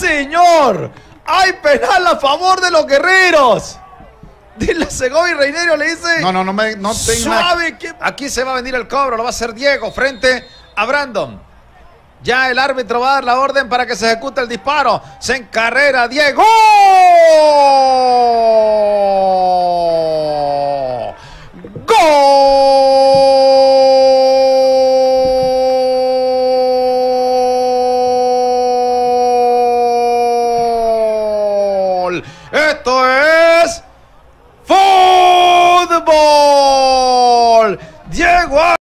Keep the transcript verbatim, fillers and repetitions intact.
señor! ¡Hay penal a favor de los guerreros! De la Segovia, Reinero le dice... No, no, no me... No tengo suave, nada. que... Aquí se va a venir el cobro, lo va a hacer Diego frente a Brandon. Ya el árbitro va a dar la orden para que se ejecute el disparo. Se encarrera Diego. ¡Gol! Esto es fútbol. Diego